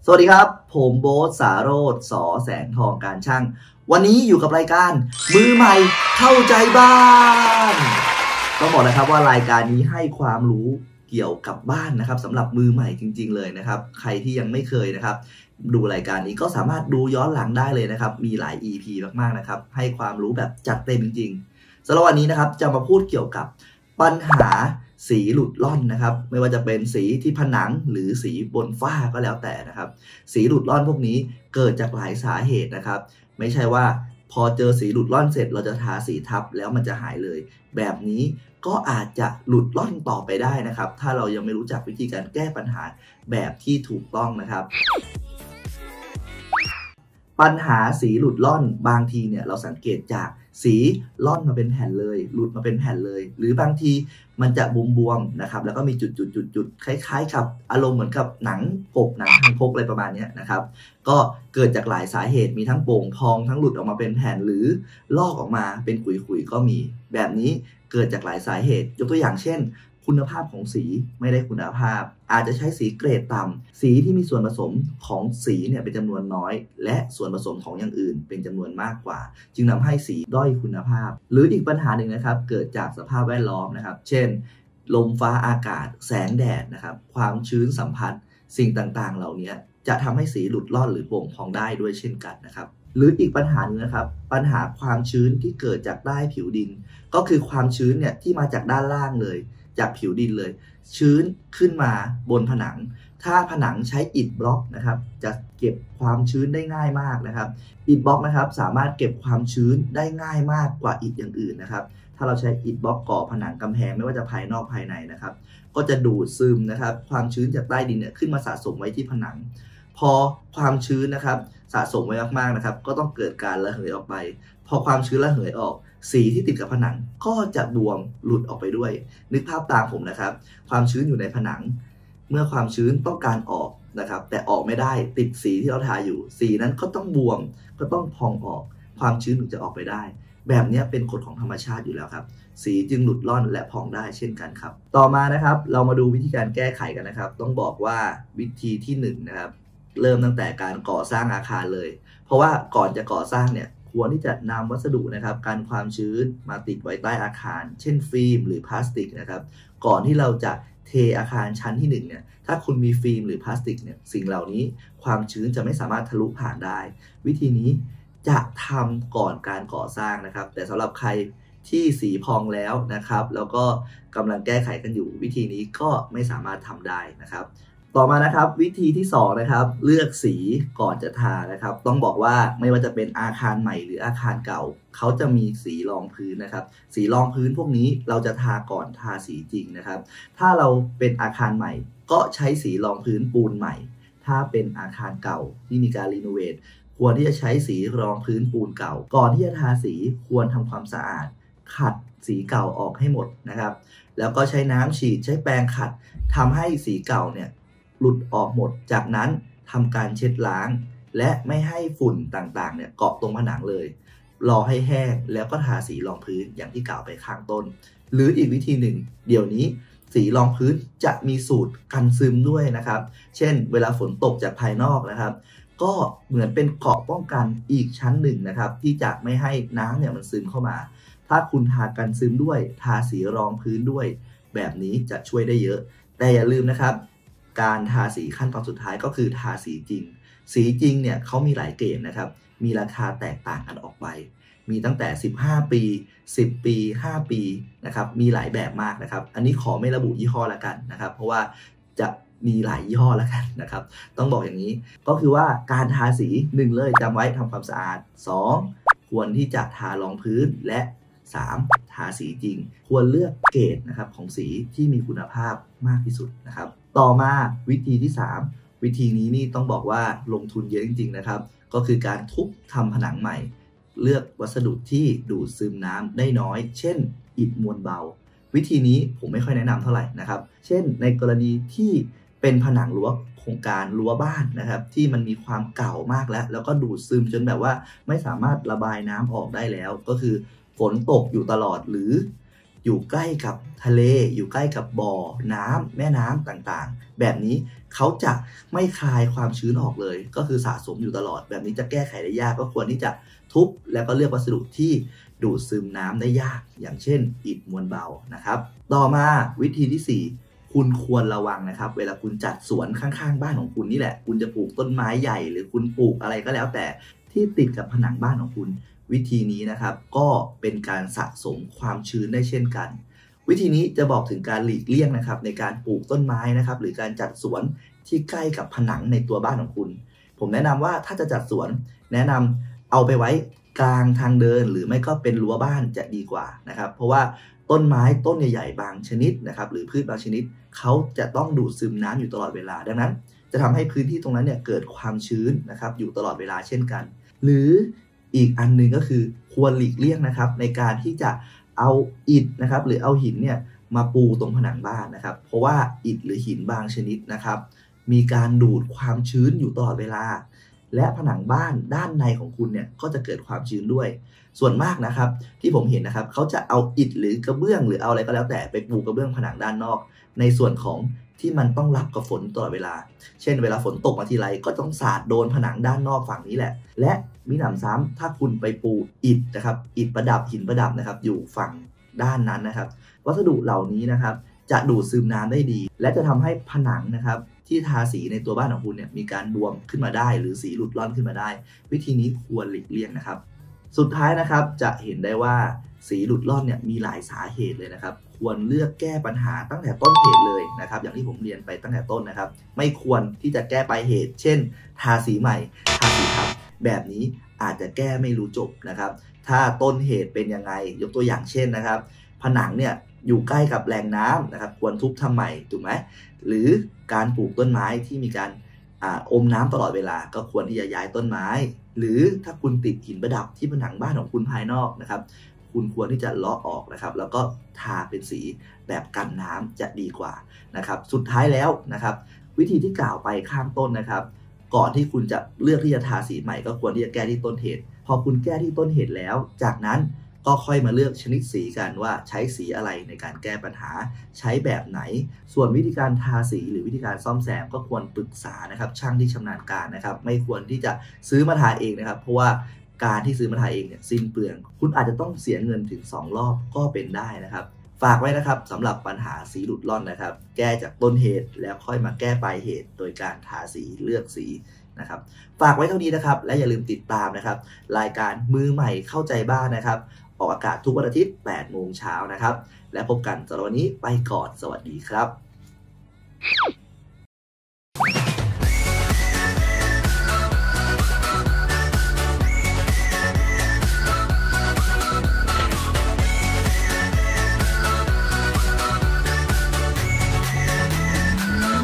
สวัสดีครับผมโบ๊ทสาโรจน์ สอแสงทองการช่างวันนี้อยู่กับรายการมือใหม่เข้าใจบ้านต้องบอกนะครับว่ารายการนี้ให้ความรู้เกี่ยวกับบ้านนะครับสำหรับมือใหม่จริงๆเลยนะครับใครที่ยังไม่เคยนะครับดูรายการนี้ก็สามารถดูย้อนหลังได้เลยนะครับมีหลาย EP มากๆนะครับให้ความรู้แบบจัดเต็มจริงๆสำหรับวันนี้นะครับจะมาพูดเกี่ยวกับปัญหาสีหลุดล่อนนะครับไม่ว่าจะเป็นสีที่ผนังหรือสีบนฝ้าก็แล้วแต่นะครับสีหลุดล่อนพวกนี้เกิดจากหลายสาเหตุนะครับไม่ใช่ว่าพอเจอสีหลุดล่อนเสร็จเราจะทาสีทับแล้วมันจะหายเลยแบบนี้ก็อาจจะหลุดล่อนต่อไปได้นะครับถ้าเรายังไม่รู้จักวิธีการแก้ปัญหาแบบที่ถูกต้องนะครับปัญหาสีหลุดล่อนบางทีเนี่ยเราสังเกตจากสีล่อนมาเป็นแผ่นเลยหลุดมาเป็นแผ่นเลยหรือบางทีมันจะบวมๆนะครับแล้วก็มีจุดคล้ายๆกับอารมณ์เหมือนกับหนังกบหนังคางคกอะไรประมาณนี้นะครับก็เกิดจากหลายสาเหตุมีทั้งโป่งพองทั้งหลุดออกมาเป็นแผ่นหรือลอกออกมาเป็นขุยๆก็มีแบบนี้เกิดจากหลายสาเหตุยกตัวอย่างเช่นคุณภาพของสีไม่ได้คุณภาพอาจจะใช้สีเกรดต่ำสีที่มีส่วนผสมของสีเนี่ยเป็นจำนวนน้อยและส่วนผสมของอย่างอื่นเป็นจำนวนมากกว่าจึงทำให้สีด้อยคุณภาพหรืออีกปัญหาหนึ่งนะครับเกิดจากสภาพแวดล้อมนะครับเช่นลมฟ้าอากาศแสงแดดนะครับความชื้นสัมผัสสิ่งต่างๆเหล่านี้จะทำให้สีหลุดล่อนหรือโป่งพองได้ด้วยเช่นกันนะครับหรืออีกปัญหาหนึ่งนะครับปัญหาความชื้นที่เกิดจากใต้ผิวดินก็คือความชื้นเนี่ยที่มาจากด้านล่างเลยจากผิวดินเลยชื้นขึ้นมาบนผนังถ้าผนังใช้อิฐบล็อกนะครับจะเก็บความชื้นได้ง่ายมากนะครับอิฐบล็อกนะครับสามารถเก็บความชื้นได้ง่ายมากกว่าอิฐอย่างอื่นนะครับถ้าเราใช้อิฐบล็อกก่อผนังกำแพงไม่ว่าจะภายนอกภายในนะครับก็จะดูดซึมนะครับความชื้นจากใต้ดินเนี่ยขึ้นมาสะสมไว้ที่ผนังพอความชื้นนะครับสะสมไว้มากๆนะครับก็ต้องเกิดการระเหยออกไปพอความชื้นระเหยออกสีที่ติดกับผนังก็จะบวมหลุดออกไปด้วยนึกภาพตามผมนะครับความชื้นอยู่ในผนังเมื่อความชื้นต้องการออกนะครับแต่ออกไม่ได้ติดสีที่เราทาอยู่สีนั้นก็ต้องบวมก็ต้องพองออกความชื้นถึงจะออกไปได้แบบนี้เป็นกฎของธรรมชาติอยู่แล้วครับสีจึงหลุดล่อนและพองได้เช่นกันครับต่อมานะครับเรามาดูวิธีการแก้ไขกันนะครับต้องบอกว่าวิธีที่1นะครับเริ่มตั้งแต่การก่อสร้างอาคารเลยเพราะว่าก่อนจะก่อสร้างเนี่ยควรที่จะนำวัสดุนะครับกันความชื้นมาติดไว้ใต้อาคารเช่นฟิล์มหรือพลาสติกนะครับก่อนที่เราจะเทอาคารชั้นที่1เนี่ยถ้าคุณมีฟิล์มหรือพลาสติกเนี่ยสิ่งเหล่านี้ความชื้นจะไม่สามารถทะลุผ่านได้วิธีนี้จะทำก่อนการก่อสร้างนะครับแต่สำหรับใครที่สีพองแล้วนะครับแล้วก็กำลังแก้ไขกันอยู่วิธีนี้ก็ไม่สามารถทำได้นะครับต่อมานะครับวิธีที่2นะครับเลือกสีก่อนจะทานะครับต้องบอกว่าไม่ว่าจะเป็นอาคารใหม่หรืออาคารเก่าเขาจะมีสีรองพื้นนะครับสีรองพื้นพวกนี้เราจะทาก่อนทาสีจริงนะครับถ้าเราเป็นอาคารใหม่ก็ใช้สีรองพื้นปูนใหม่ถ้าเป็นอาคารเก่าที่มีการรีโนเวทควรที่จะใช้สีรองพื้นปูนเก่าก่อนที่จะทาสีควรทำความสะอาดขัดสีเก่าออกให้หมดนะครับแล้วก็ใช้น้ำฉีดใช้แปรงขัดทำให้สีเก่าเนี่ยหลุดออกหมดจากนั้นทำการเช็ดล้างและไม่ให้ฝุ่นต่างๆเนี่ยเกาะตรงผนังเลยรอให้แห้งแล้วก็ทาสีรองพื้นอย่างที่กล่าวไปข้างต้นหรืออีกวิธีหนึ่งเดี๋ยวนี้สีรองพื้นจะมีสูตรกันซึมด้วยนะครับเช่นเวลาฝนตกจากภายนอกนะครับก็เหมือนเป็นเกราะป้องกันอีกชั้นหนึ่งนะครับที่จะไม่ให้น้ำเนี่ยมันซึมเข้ามาถ้าคุณทากันซึมด้วยทาสีรองพื้นด้วยแบบนี้จะช่วยได้เยอะแต่อย่าลืมนะครับการทาสีขั้นตอนสุดท้ายก็คือทาสีจริงสีจริงเนี่ยเขามีหลายเกรดนะครับมีราคาแตกต่างกันออกไปมีตั้งแต่15ปี10ปี5ปีนะครับมีหลายแบบมากนะครับอันนี้ขอไม่ระบุยี่ห้อละกันนะครับเพราะว่าจะมีหลายยี่ห้อละกันนะครับต้องบอกอย่างนี้ก็คือว่าการทาสี1เลยจำไว้ทำความสะอาด2ควรที่จะทารองพื้นและ3ทาสีจริงควรเลือกเกรดนะครับของสีที่มีคุณภาพมากที่สุดนะครับต่อมาวิธีที่3วิธีนี้นี่ต้องบอกว่าลงทุนเยอะจริงๆนะครับก็คือการทุบทำผนังใหม่เลือกวัสดุที่ดูดซึมน้ำได้น้อยเช่นอิฐมวลเบาวิธีนี้ผมไม่ค่อยแนะนำเท่าไหร่นะครับเช่นในกรณีที่เป็นผนังรั้วโครงการรั้วบ้านนะครับที่มันมีความเก่ามากแล้วก็ดูดซึมจนแบบว่าไม่สามารถระบายน้ำออกได้แล้วก็คือฝนตกอยู่ตลอดหรืออยู่ใกล้กับทะเลอยู่ใกล้กับบ่อน้ำแม่น้ำต่างๆแบบนี้เขาจะไม่คายความชื้นออกเลยก็คือสะสมอยู่ตลอดแบบนี้จะแก้ไขได้ยากก็ควรที่จะทุบแล้วก็เลือกวัสดุที่ดูดซึมน้ำได้ยากอย่างเช่นอิฐมวลเบานะครับต่อมาวิธีที่4คุณควรระวังนะครับเวลาคุณจัดสวนข้างๆบ้านของคุณนี่แหละคุณจะปลูกต้นไม้ใหญ่หรือคุณปลูกอะไรก็แล้วแต่ที่ติดกับผนังบ้านของคุณวิธีนี้นะครับก็เป็นการสะสมความชื้นได้เช่นกันวิธีนี้จะบอกถึงการหลีกเลี่ยงนะครับในการปลูกต้นไม้นะครับหรือการจัดสวนที่ใกล้กับผนังในตัวบ้านของคุณผมแนะนำว่าถ้าจะจัดสวนแนะนำเอาไปไว้กลางทางเดินหรือไม่ก็เป็นรั้วบ้านจะดีกว่านะครับเพราะว่าต้นไม้ต้นใหญ่ๆบางชนิดนะครับหรือพืชบางชนิดเขาจะต้องดูดซึมน้ำอยู่ตลอดเวลาดังนั้นจะทำให้พื้นที่ตรงนั้นเนี่ยเกิดความชื้นนะครับอยู่ตลอดเวลาเช่นกันหรืออีกอันนึงก็คือควรหลีกเลี่ยงนะครับในการที่จะเอาอิฐนะครับหรือเอาหินเนี่ยมาปูตรงผนังบ้านนะครับเพราะว่าอิฐหรือหินบางชนิดนะครับมีการดูดความชื้นอยู่ตลอดเวลาและผนังบ้านด้านในของคุณเนี่ยก็จะเกิดความชื้นด้วยส่วนมากนะครับที่ผมเห็นนะครับเขาจะเอาอิฐหรือกระเบื้องหรือเอาอะไรก็แล้วแต่ไปปูกระเบื้องผนังด้านนอกในส่วนของที่มันต้องรับกับฝนตลอดเวลาเช่นเวลาฝนตกมาทีไรก็ต้องสาดโดนผนังด้านนอกฝั่งนี้แหละและมิหนำซ้ำถ้าคุณไปปูอิฐนะครับอิฐประดับหินประดับนะครับอยู่ฝั่งด้านนั้นนะครับวัสดุเหล่านี้นะครับจะดูดซึมน้ำได้ดีและจะทำให้ผนังนะครับที่ทาสีในตัวบ้านของคุณเนี่ยมีการบวมขึ้นมาได้หรือสีหลุดร่อนขึ้นมาได้วิธีนี้ควรหลีกเลี่ยงนะครับสุดท้ายนะครับจะเห็นได้ว่าสีหลุดร่อนเนี่ยมีหลายสาเหตุเลยนะครับควรเลือกแก้ปัญหาตั้งแต่ต้นเหตุเลยนะครับอย่างที่ผมเรียนไปตั้งแต่ต้นนะครับไม่ควรที่จะแก้ปลายเหตุเช่นทาสีใหม่ทาสีทับแบบนี้อาจจะแก้ไม่รู้จบนะครับถ้าต้นเหตุเป็นยังไงยกตัวอย่างเช่นนะครับผนังเนี่ยอยู่ใกล้กับแหล่งน้ำนะครับควรทุบทำใหม่ถูกไหมหรือการปลูกต้นไม้ที่มีการอมน้ำตลอดเวลาก็ควรที่จะย้ายต้นไม้หรือถ้าคุณติดหินประดับที่ผนังบ้านของคุณภายนอกนะครับคุณควรที่จะเลาะออกนะครับแล้วก็ทาเป็นสีแบบกันน้ำจะดีกว่านะครับสุดท้ายแล้วนะครับวิธีที่กล่าวไปข้างต้นนะครับก่อนที่คุณจะเลือกที่จะทาสีใหม่ก็ควรที่จะแก้ที่ต้นเหตุพอคุณแก้ที่ต้นเหตุแล้วจากนั้นก็ค่อยมาเลือกชนิดสีกันว่าใช้สีอะไรในการแก้ปัญหาใช้แบบไหนส่วนวิธีการทาสีหรือวิธีการซ่อมแซมก็ควรปรึกษานะครับช่างที่ชำนาญการนะครับไม่ควรที่จะซื้อมาทาเองนะครับเพราะว่าการที่ซื้อมาทาเองเนี่ยสิ้นเปลืองคุณอาจจะต้องเสียเงินถึง2รอบก็เป็นได้นะครับฝากไว้นะครับสำหรับปัญหาสีหลุดร่อนนะครับแก้จากต้นเหตุแล้วค่อยมาแก้ปลายเหตุโดยการทาสีเลือกสีนะครับฝากไว้เท่านี้นะครับและอย่าลืมติดตามนะครับรายการมือใหม่เข้าใจบ้านนะครับออกอากาศทุกวันอาทิตย์ 8 โมงเช้านะครับและพบกันสำหรับวันนี้ไปก่อนสวัสดีครับ